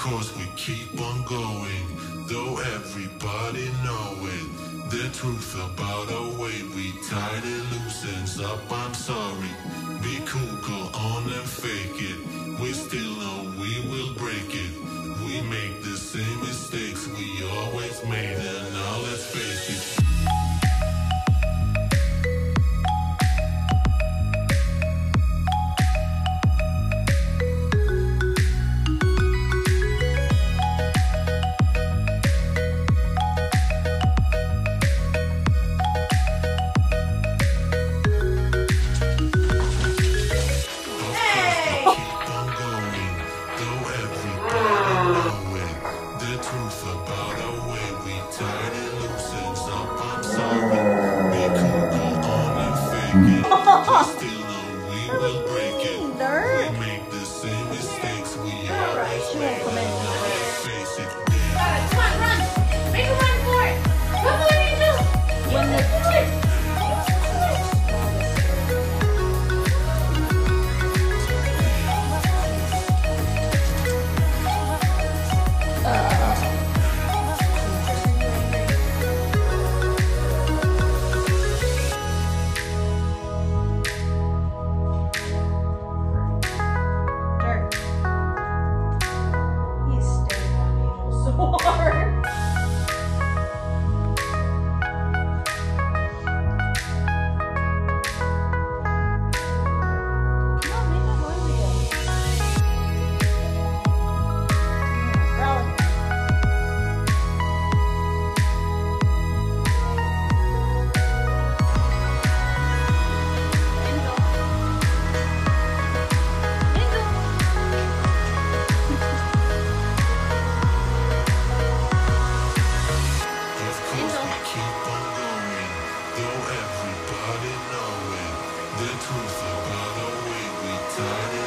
course we keep on going, though everybody know it. The truth about our way, we tied it loose ends up, I'm sorry. Be cool, go on and fake it. We still know we will break it. We make the same mistakes we always made, and now let's face it. Still know we will break it. We make the same mistakes we always make. Let's face it. Come on, run! Make a run for it! Come on, Angel! When the The truth about our way we tied it.